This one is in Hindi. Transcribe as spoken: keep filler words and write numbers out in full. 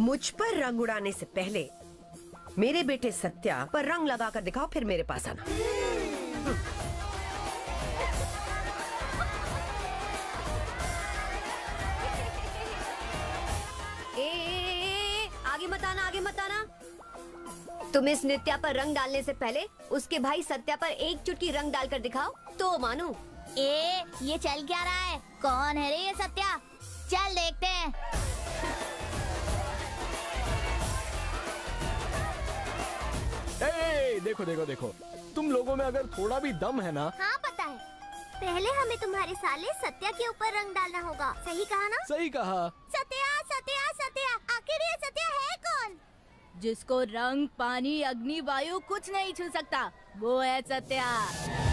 मुझ पर रंग उड़ाने से पहले मेरे बेटे सत्या पर रंग लगा कर दिखाओ, फिर मेरे पास आना। ए, ए, ए, आगे मत आना, आगे मत आना। तुम इस नित्या पर रंग डालने से पहले उसके भाई सत्या पर एक चुटकी रंग डालकर दिखाओ तो मानू। ए, ये चल क्या रहा है? कौन है रे ये सत्या? चल देखते हैं। ए, देखो देखो देखो, तुम लोगों में अगर थोड़ा भी दम है ना। हाँ पता है, पहले हमें तुम्हारे साले सत्या के ऊपर रंग डालना होगा। सही कहा ना? सही कहा। सत्या सत्या सत्या, आखिर ये सत्या है कौन? जिसको रंग, पानी, अग्नि, वायु कुछ नहीं छू सकता, वो है सत्या।